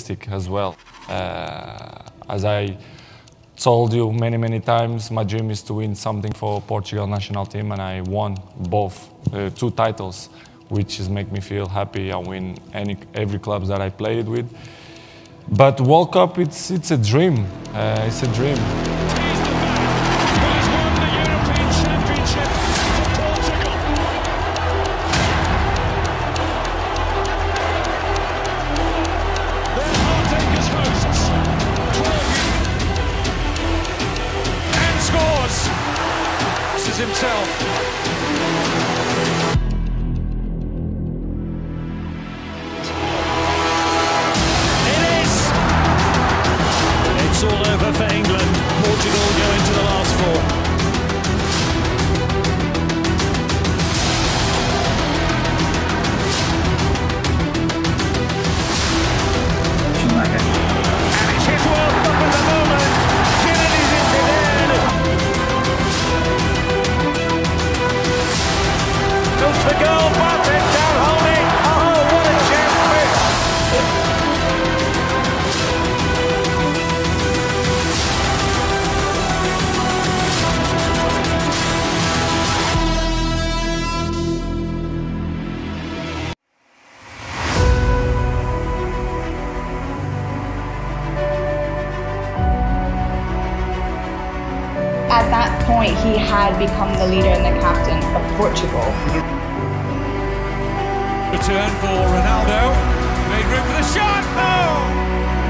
realistic as well. As I told you many times, my dream is to win something for Portugal national team, and I won both, 2 titles, which is make me feel happy. I win every club that I played with. But World Cup, it's a dream. It's a dream. Himself. It is! It's all over for England. Portugal go into the last 4. And it's his World Cup at the moment. Zinedine Zidane. Goes the goal, Bartek down holding. Oh, what a chance miss! At that point, he had become the leader and the captain of Portugal. Return for Ronaldo. Made room for the shot. Oh!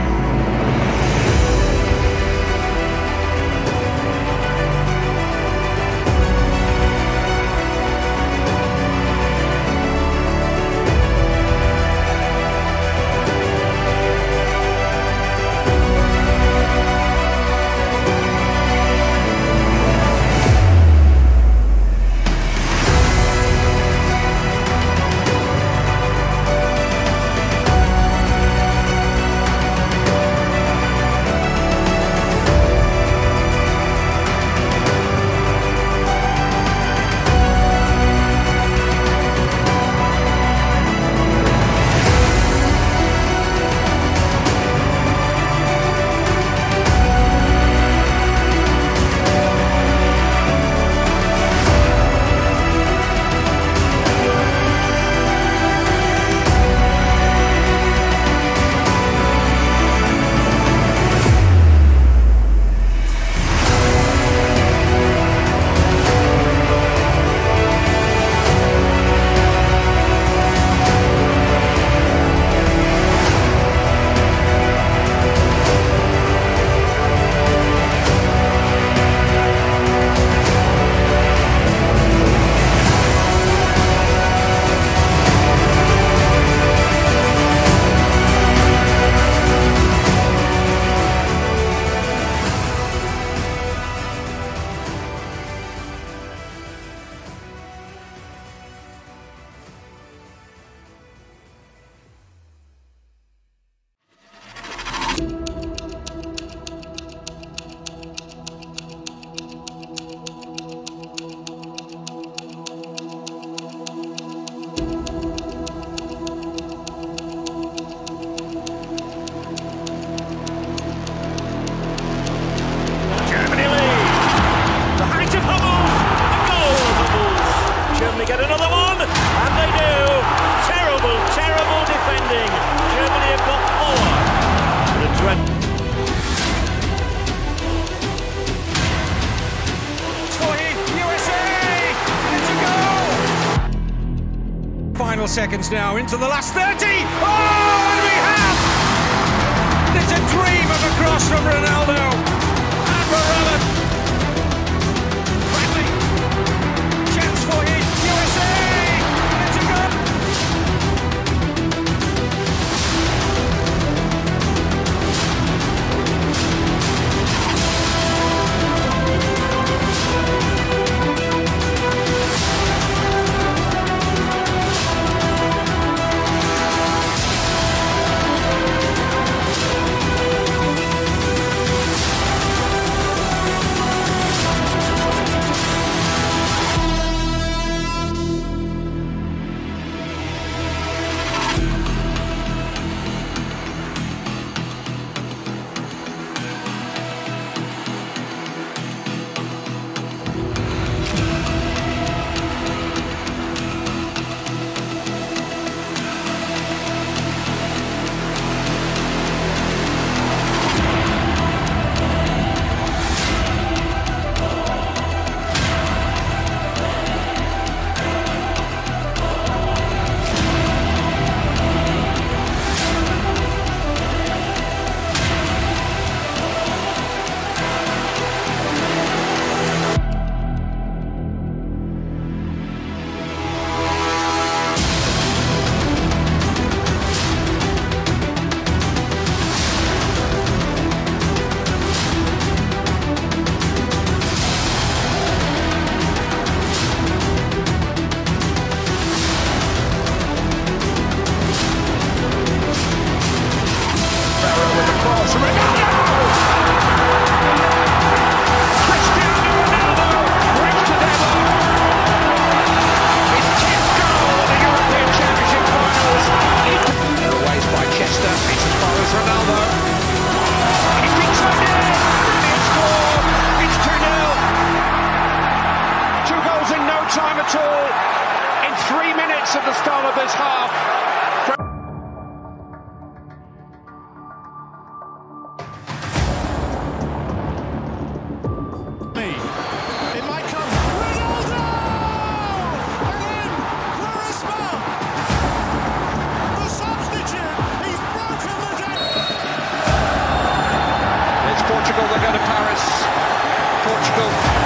Get another one, and they do. Terrible defending. Germany have got 4. Final seconds now into the last 30. Oh, and we have! It's a dream of a cross from Ronaldo. And Varela. Bradley. Chance for his USA. It's a goal. Here's Ronaldo. He thinks on it. Brilliant score. It's 2-0. 2 goals in no time at all. In 3 minutes at the start of this half. It might come. Ronaldo! And in, Quaresma! The substitute! He's broken the deck! It's Portugal that go to Paris. Portugal